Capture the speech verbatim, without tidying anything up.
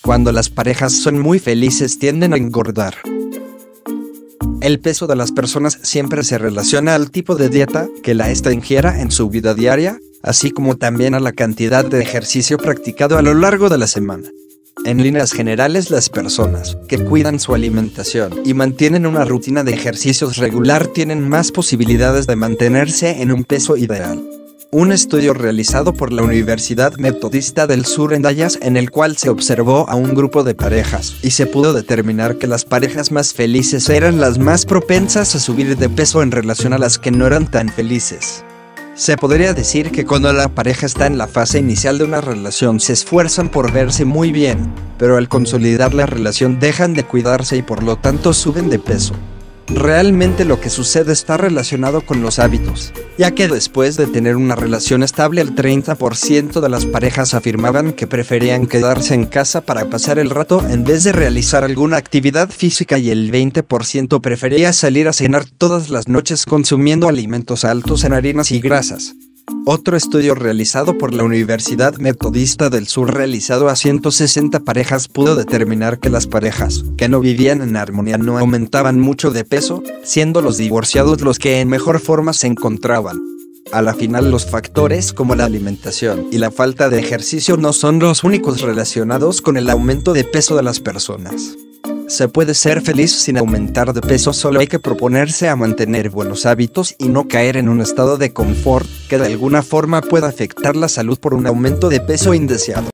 Cuando las parejas son muy felices tienden a engordar. El peso de las personas siempre se relaciona al tipo de dieta que la ésta ingiera en su vida diaria, así como también a la cantidad de ejercicio practicado a lo largo de la semana. En líneas generales, las personas que cuidan su alimentación y mantienen una rutina de ejercicios regular tienen más posibilidades de mantenerse en un peso ideal. Un estudio realizado por la Universidad Metodista del Sur en Dallas, en el cual se observó a un grupo de parejas y se pudo determinar que las parejas más felices eran las más propensas a subir de peso en relación a las que no eran tan felices. Se podría decir que cuando la pareja está en la fase inicial de una relación se esfuerzan por verse muy bien, pero al consolidar la relación dejan de cuidarse y por lo tanto suben de peso. Realmente lo que sucede está relacionado con los hábitos, ya que después de tener una relación estable el treinta por ciento de las parejas afirmaban que preferían quedarse en casa para pasar el rato en vez de realizar alguna actividad física y el veinte por ciento prefería salir a cenar todas las noches consumiendo alimentos altos en harinas y grasas. Otro estudio realizado por la Universidad Metodista del Sur realizado a ciento sesenta parejas pudo determinar que las parejas que no vivían en armonía no aumentaban mucho de peso, siendo los divorciados los que en mejor forma se encontraban. A la final, los factores como la alimentación y la falta de ejercicio no son los únicos relacionados con el aumento de peso de las personas. Se puede ser feliz sin aumentar de peso, solo hay que proponerse a mantener buenos hábitos y no caer en un estado de confort que de alguna forma pueda afectar la salud por un aumento de peso indeseado.